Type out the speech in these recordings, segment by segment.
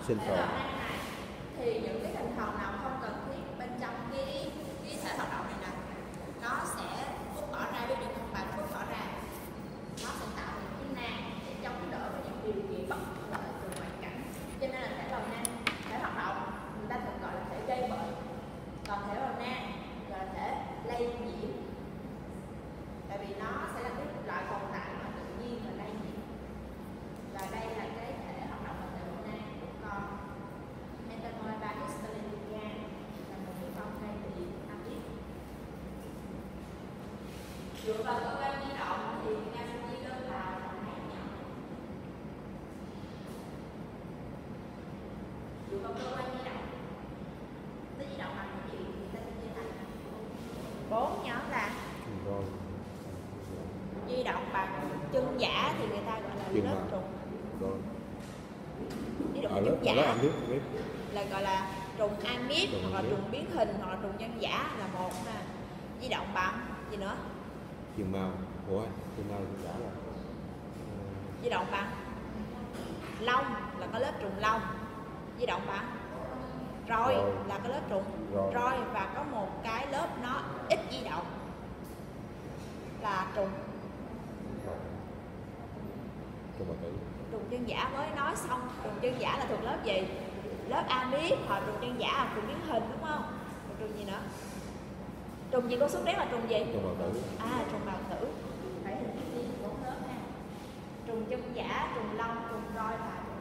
sinh thể tồn. loại nang này thì những cái thành phần nào không cần thiết bên trong cái thể hoạt động này nè, nó sẽ bút bỏ ra, ví dụ không phải bút bỏ ra, nó sẽ tạo thành cái nang để chống đỡ với những điều kiện bất lợi từ ngoại cảnh. Cho nên là thể loại nang, thể hoạt động người ta thường gọi là thể gây bệnh, còn thể loại nang gọi là thể lây nhiễm, tại vì nó sẽ là cái loại tồn tại mà tự nhiên và lây nhiễm. Và đây là cái thể hoạt động của thể loại nang của con Entamoeba histolytica, là một cái con gây bị amip. Dựa vào cơ quan di động thì ta sẽ chia đơn vào thành hai nhóm. Dựa vào cơ quan di động, nó di động bằng cái gì thì ta sẽ chia thành 4 nhóm là Rồi. di động bằng chân giả thì người ta gọi là Chừng lớp nào? trùng. Rồi. Di động Ở bằng lớp chân giả ăn biết. là gọi là trùng amip, Trùng hoặc là amip. trùng biến hình, hoặc là trùng chân giả là một nè. Di động bằng gì nữa? Chừng màu. Ủa, chừng màu giả là Di động bằng lông là có lớp trùng lông. Di động bằng roi Roi. là có lớp trùng Roi. roi, và có một cái lớp nó ít di động là trùng trùng bào tử. trùng chân giả. Mới nói xong, trùng chân giả là thuộc lớp gì? Lớp amip, hoặc trùng chân giả là trùng biến hình, đúng không? Còn trùng gì nữa? Trùng gì con xuất đếm là trùng gì? Trùng bào tử. Trùng bào tử. Phải hình cái gì 4 lớp ha. Trùng chân giả, trùng lông, trùng roi và trùng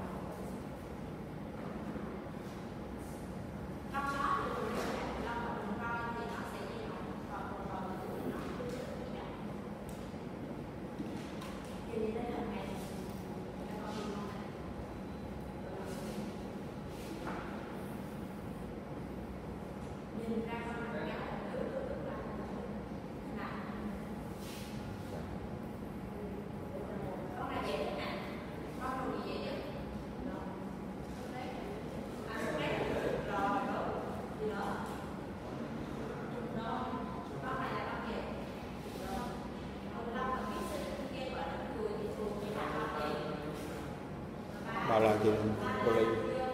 trong đó thì trùng chân giả, trùng lông và trùng roi thì nó sẽ di động, còn trùng bào tử thì nó không di động. Thì đến lần này các con nhìn không? Nhìn ra con mặt ngắn con này dễ thế nào? Con trùng gì dễ nhất? Bao la trên poly.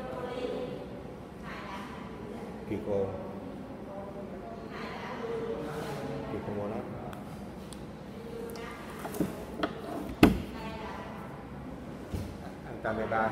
Kiko. Kiko monat. Entamoeba.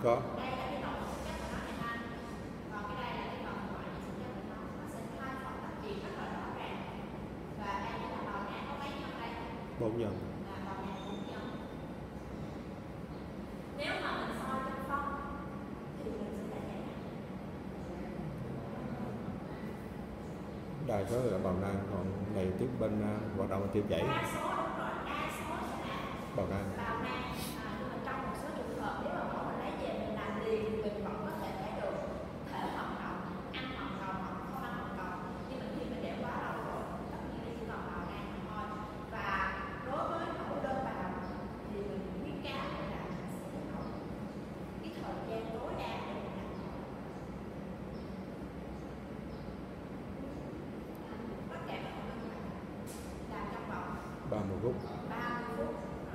Có. Đây là cái nội sinh chất của nó này anh. Còn cái đây là cái phần ngoại sinh chất của nó sẽ hai phần tách biệt rất là rõ ràng. Và đây là bào nang có mấy nhân đây? 4 nhân. Là bào nang 4 nhân. Nếu mà mình soi trên phân thì mình sẽ là dạng nào? Đa số là bào nang, còn này tiếp bên hoạt động tiêu chảy. Đa số đúng rồi, đa số sẽ là Bào nang. bào nang. Nhưng mà trong một số trường hợp nếu mà mẫu mình lấy về mình làm liền thì mình vẫn có thể thấy được thể hoạt động, ăn hoạt động hoặc không ăn hoạt động. Nhưng mà khi mình để quá lâu rồi, tất nhiên nó chỉ còn bào nang thôi. Và đối với mẫu đơn bào thì mình khuyến cáo là mình sẽ có cái thời gian tối đa để mình làm. Tất cả các hoạt động làm trong vòng 30 phút. 30 phút.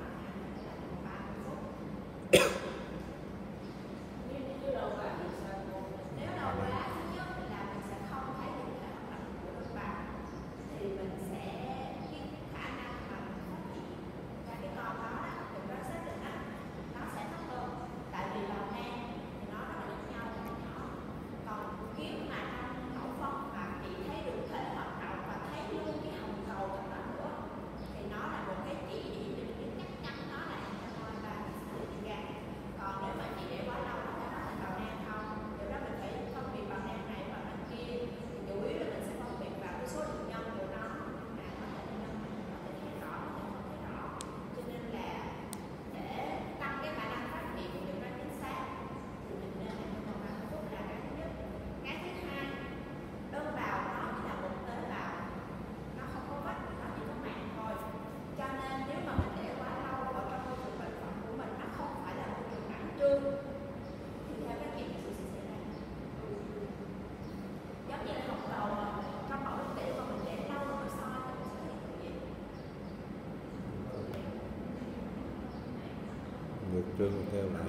Nếu đầu quá thứ nhất là mình sẽ không thấy được thể hoạt động của đơn bào thì mình sẽ cái khả năng mà mình phát hiện ra cái con đó mình có xác định nó sẽ thấp hơn, tại vì bào nang thì nó rất là giống nhau và nhỏ. Còn nếu mà trong mẫu phân mà chị thấy được thể hoạt động và thấy luôn cái hồng cầu trong đó nữa thì nó là một cái chỉ điểm để mình biết chắc chắn nó là antibody và gan. Còn nếu mà chị để quá lâu nó sẽ thành bào nang không, điều đó mình phải phân biệt bào nang này và nang kia. Thì chủ yếu là mình sẽ phân biệt vào cái số lượng nhân của nó, có thể là nhân này, có thể thấy rõ, có thể không thấy rõ. Cho nên là để tăng cái khả năng phát hiện được nó chính xác thì mình nên làm trong vòng 30 phút là cái thứ nhất. Cái thứ hai, đơn bào nó chỉ là một tế bào, nó không có vách, nó chỉ có màng thôi. Cho nên nếu mà mình để quá lâu ở trong môi trường bệnh phẩm của mình, nó không phải là môi trường ẩm trương thì theo các chị sự sẽ xảy ra giống như là hồng cầu trong mẫu nước tiểu mà mình để lâu rồi soi thì mình sẽ hiện tượng gì? Ngược trương theo lại.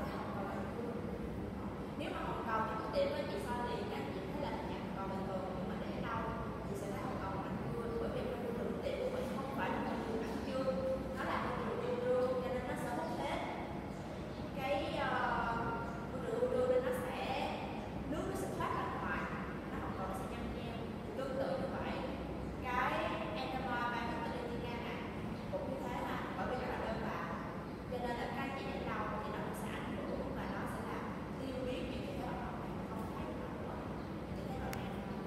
Nếu mà hồng cầu thì nước tiểu với chị soi liền các chị thấy là hình hồng cầu bình thường, nhưng mà để lâu thì sẽ thấy hồng cầu mạnh hơn, bởi vì môi trường nước tiểu của mình không phải là môi trường ẩm trương, nó là môi trường yêu đương, cho nên nó sẽ hút hết cái môi trường yêu đương nên nó sẽ nước nó sẽ thoát ra ngoài, nó hồng cầu nó sẽ nhăn nheo. Tương tự như vậy, cái antibody mang cái tên gan này cũng như thế mà bởi vì nó là đơn bào, cho nên là cái chị để lâu thì nó sẽ ảnh hưởng và nó sẽ làm tiêu biến những cái hoạt động này không thấy được nữa, chỉ thấy vào nang thôi.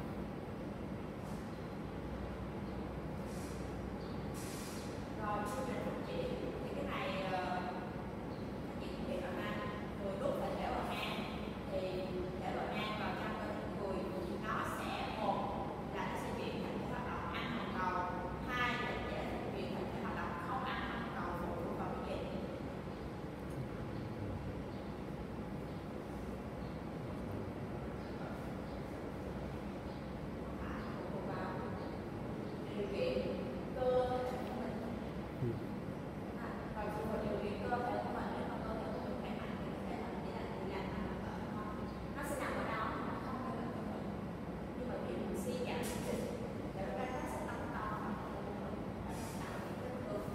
Rồi chương trình phát triển thì cái này các chị cũng biết rồi ha, người đút phải để vào nang thì để vào nang vào trong cơ thể người nó sẽ một là nó sẽ chuyển thành cái hoạt động ăn hồng cầu, hai là sẽ chuyển thành cái hoạt động không ăn hồng cầu phụ thuộc vào cái gì? Phụ thuộc vào điều kiện cơ thể của mình. Và phụ thuộc vào điều kiện cơ thể của mình, nếu mà cơ thể của mình khỏe mạnh thì có thể là chỉ là tự làm ăn là bệnh thôi. Nó sẽ nằm ở đó, nó không phải là của mình. Nhưng mà khi mình suy giảm miễn dịch thì cái nó sẽ tăng to và nó sẽ tạo những vết thương.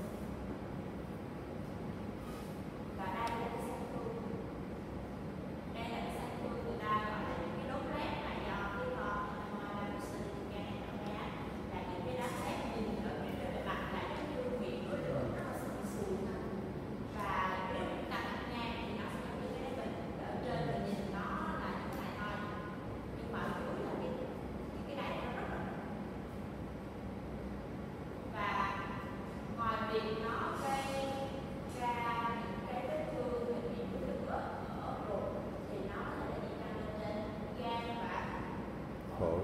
Và đây là cái xác thương. Đây là cái xác thương người ta gọi là những cái đốt lét là do cái antibody gan ở đá, là những cái đám lét nhìn ở cái bề mặt là giống như miệng núi lửa nó sụn sùn. Và nếu chúng ta cắt ngang thì nó sẽ giống như cái đáy bình, ở trên mình nhìn nó là như thế này thôi, nhưng mà ở dưới là cái đáy nó rất là rộng. Và ngoài việc nó gây ra những cái vết thương về miệng núi lửa ở ruột thì nó có thể di căn lên trên gan và Phổi.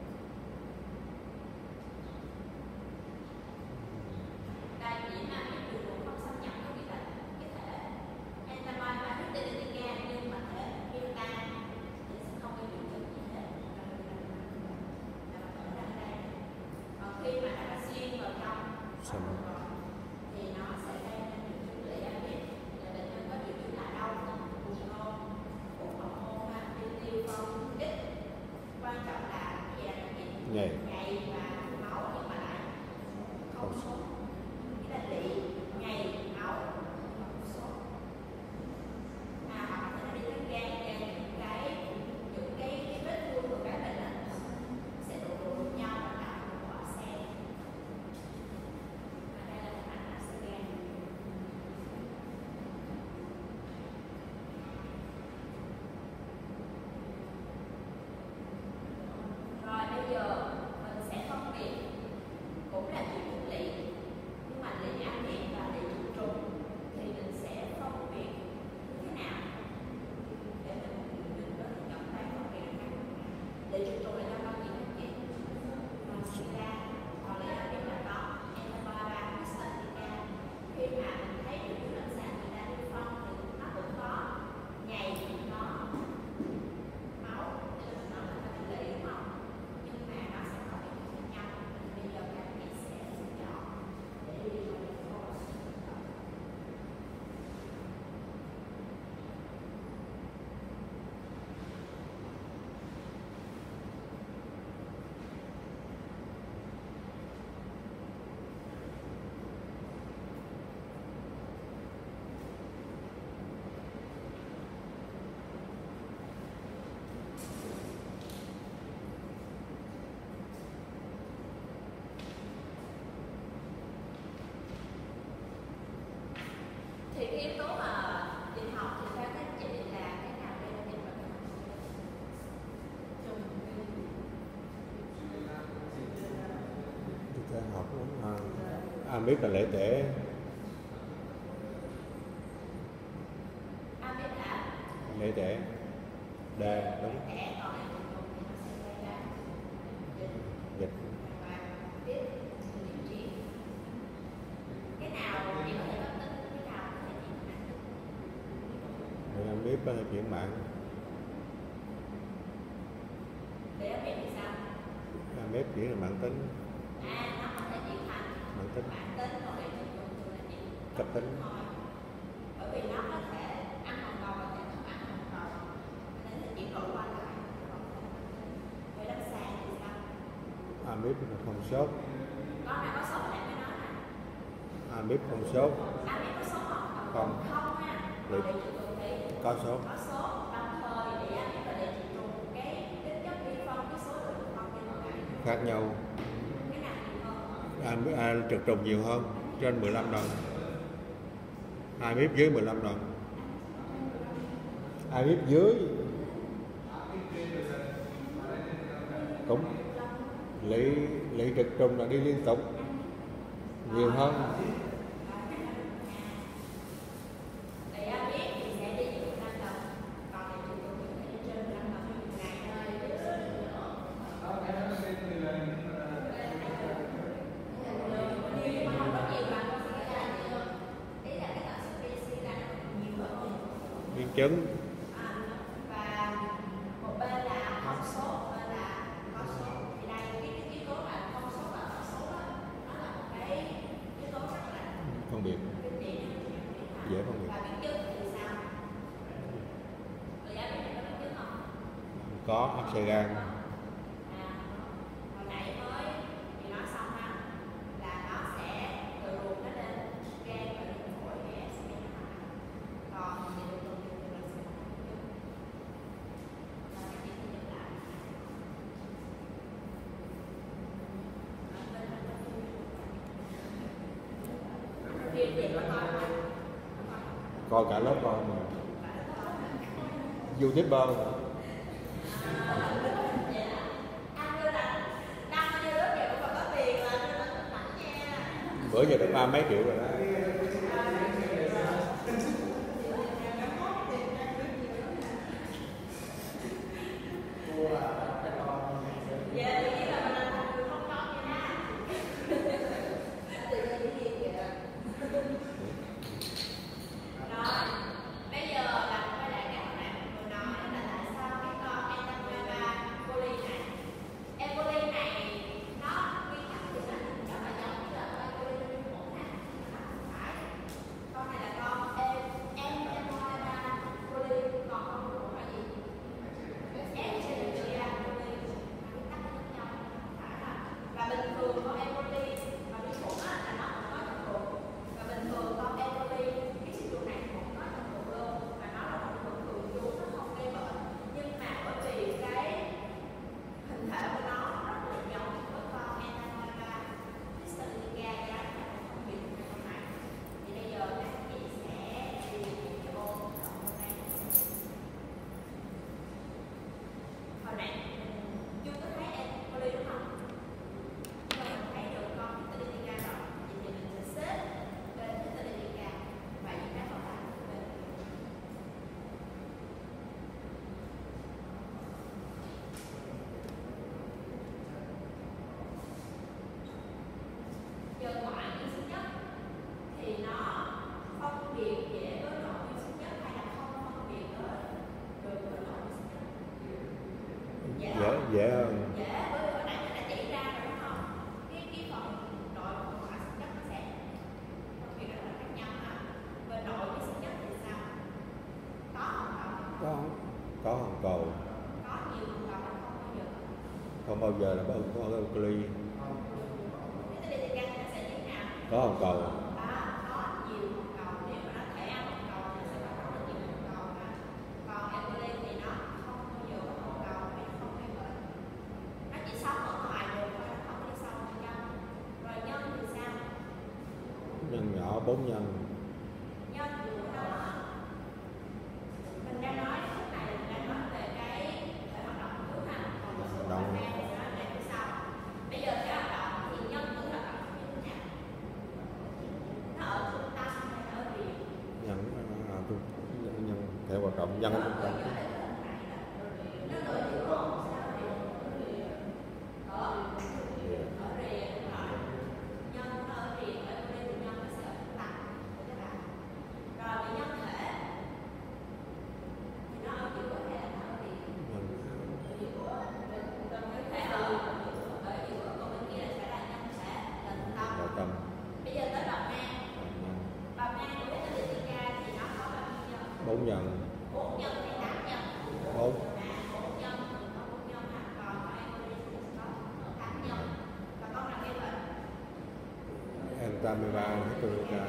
đây chỉ là cái đường ruột không xâm nhập cái thể antibody và huyết tên gan, nhưng mà thể beta thì sẽ không gây triệu chứng gì hết. Còn khi mà nó đã xuyên vào trong thì nó sẽ gây ra triệu chứng lệ da biết, là bệnh nhân có triệu chứng là đau, buồn nôn, uống hậu môn, tiêu phong, ít. Quan trọng là cái gì là Nhầy. nhầy và máu, nhưng mà lại không sốt. Cái là lị, nhầy, máu, không sốt. Hoặc là nó đi học amip là lễ tể. Amip là Lễ tể. Đa đúng. tẻ, còn cái nó sẽ gây ra Dịch. và tiếp điều trị. Cái nào chỉ có thể cấp tính, cái nào có thể chuyển nặng. Amip là chuyển mạng. Để amip thì sao? Amip chuyển là mạng tính. Nó có thể chuyển thành Mạng tính. mạng tính, còn để chuyển dụng là chỉ Cấp tính. thôi. Bởi vì nó có thể ăn hoàn cầu và thể không ăn hoàn cầu, nên là chuyển đổi qua lại. Với lâm sàng thì sao? Amip là không sốt. Con này có sốt lại với nó nè. Amip không sốt. Amip có sốt không? Không. Không ha. Được. Để chuyển dụng thì Có sốt. có sốt, đồng thời để amip và để chuyển dụng cái tính chất vi phân cái số lượng con trên một ngày. Khác nhau. Cái nào nhiều hơn? Trực trùng nhiều hơn, trên 15 lần. Amip dưới 15 lần. Amip dưới cũng lị trực trùng là đi liên tục nhiều hơn. Để amip thì sẽ đi chuyển dụng 5 lần, còn để chuyển dụng thì phải đi trên 15 lần một ngày thôi. Nhưng mà không có nhiều bằng con sẽ ra nhiều. Ý là cái tần suất vi sinh ra nó nhiều hơn. Biến chứng. Và một bên là không sốt, một bên là có sốt. Thì đây cái yếu tố là không sốt và có sốt đó, nó là một cái yếu tố rất là Phân biệt. kinh điển. Dễ phân biệt. Và biến chứng thì sao? Người giáo viên có biến chứng không? Có áp xe gan. Hồi nãy mới thì nói xong ha, là nó sẽ từ ruột nó lên gan và lên phổi để sẽ bị nó hoạt. Còn thì được tuần thì là sẽ không có biến chứng. Và các chị thì nhắc lại. Riêng thì có coi không? Coi cả lớp con mà. YouTuber. Bữa giờ được 30 mấy triệu rồi đó. Bây giờ là quay lại cái hồi nãy mình vừa nói là tại sao cái con Entamoeba coli này, E. coli này nó nguyên tắc thì nó rất là giống như là E. coli trong một ha, nó không phải. Con này là con Entamoeba coli, còn con của là gì? Escherichia coli, nguyên tắc nó giống nhau, không phải là. Và bình thường con E. coli và vi khuẩn á là nó cũng có trong ruột, và bình thường con E. coli cái sinh trùng này cũng có trong ruột luôn, và nó là một khuẩn thường trú, nó không gây bệnh, nhưng mà bởi vì cái hình thể của nó rất là giống với con Entamoeba histolytica, giá là không bị con này. Thì bây giờ các chị sẽ đi cái ô hôm nay. Hồi nãy mình chưa có thấy E. coli đúng không? Nhưng mà mình thấy được con histolytica rồi, thì mình sẽ xếp lên histolytica và những cái còn lại bên. Giờ ngoại vi sinh chất thì nó phân biệt dễ với nội vi sinh chất hay là không phân biệt được với nội vi sinh chất? Dễ hơn. Dễ, bởi vì hồi nãy mình đã chỉ ra rồi đúng không? Cái phần nội và ngoại sinh chất nó sẽ phân biệt rất là khác nhau ha. Về nội vi sinh chất thì sao? Có hồng cầu không? Có hồng cầu. Có nhiều hồng cầu hay không bao giờ? Không bao giờ là có coli. Cái tê thì nó sẽ như thế nào? Có hồng cầu. Có nhiều hồng cầu, nếu mà nó thể ăn hồng cầu thì nó sẽ có rất là nhiều hồng cầu ha. Còn E. coli thì nó không bao giờ có hồng cầu vì nó không gây bệnh. Nó chỉ sống ở ngoài ruột thôi, nó không đi sâu vào trong. Rồi nhân thì sao? Nhân nhỏ 4 nhân. Nhân của nó mình đang nói lúc này là mình đang nói về cái thể hoạt động trước ha, còn một số Động. thì sẽ nói về phía sau. Bây giờ thể hoạt động thì nhân của hoạt động nhân ở bên trong. Bốn nhân. Bốn. Antameba Hectorica.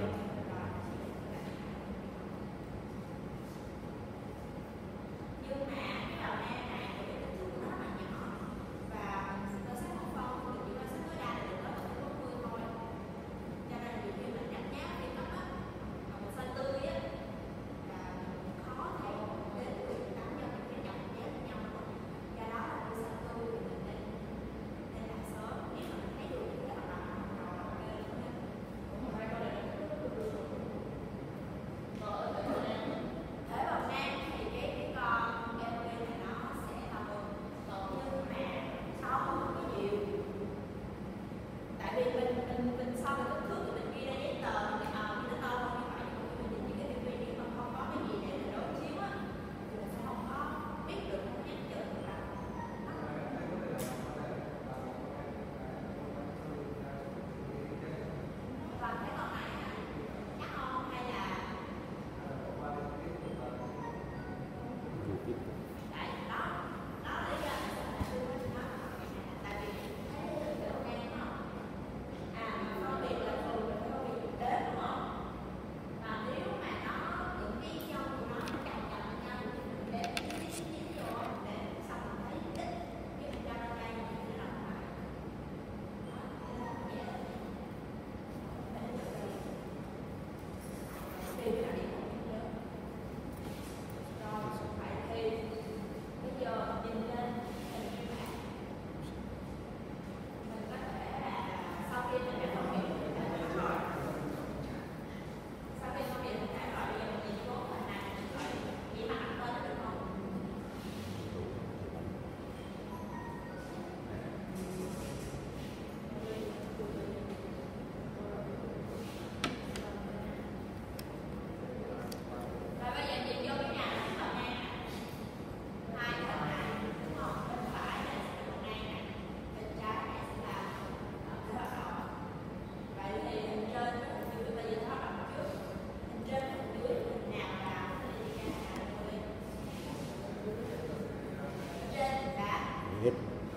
Hít.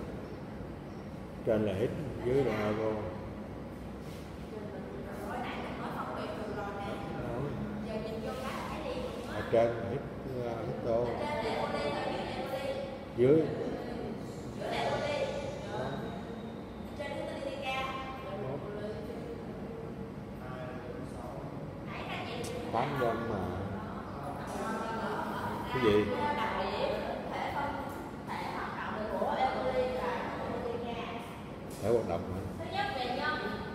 Trên là hít, dưới là ago. Ở trên là hít, hít tô. Dưới. Tám nhân mà. Cái gì? Thể hoạt động hả? Thứ nhất về nhân.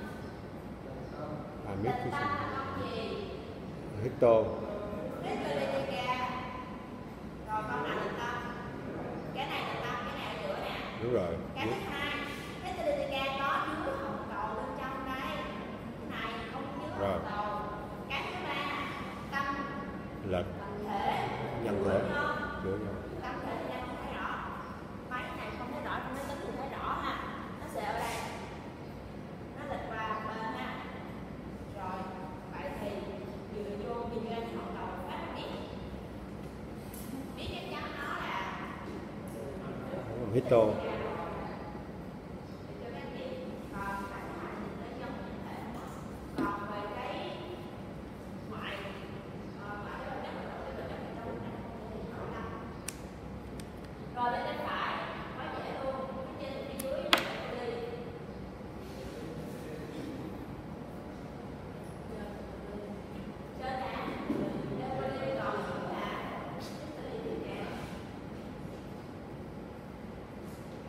Biết cái gì? Hito. Hectorica. Rồi con này là tâm. Cái này là tâm, cái này ở giữa nè. Đúng rồi. Cái thứ hai, Hectorica có dưới hồng cầu bên trong đây. Cái này không dưới hồng cầu. Cái thứ ba, tâm lệch thể nhân thể giữa nhau. tâm thể thì đang không thấy rõ. Mấy này không thấy rõ, máy tính thì thấy rõ ha. Nó sẽ ở đây. Nó lệch qua bên ha. Rồi, vậy thì dựa vô kinh doanh hồng cầu phát biết. Biết chắc chắn nó là Hito. Rồi bên tay phải quá dễ luôn, phía trên phía dưới là đi. Trên nè, lên đi còn là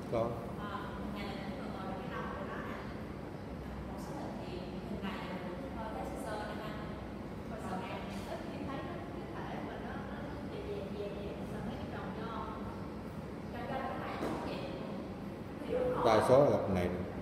Có. Này là những người ngồi cái đầu của nó nè. Một số hình thì hình này là mình hơi thấy sơ sơ nè ha. Còn sau này ít khi thấy cái thể mà nó về sau mấy cái đầu nho. Cái này cũng vậy. Đa số là này.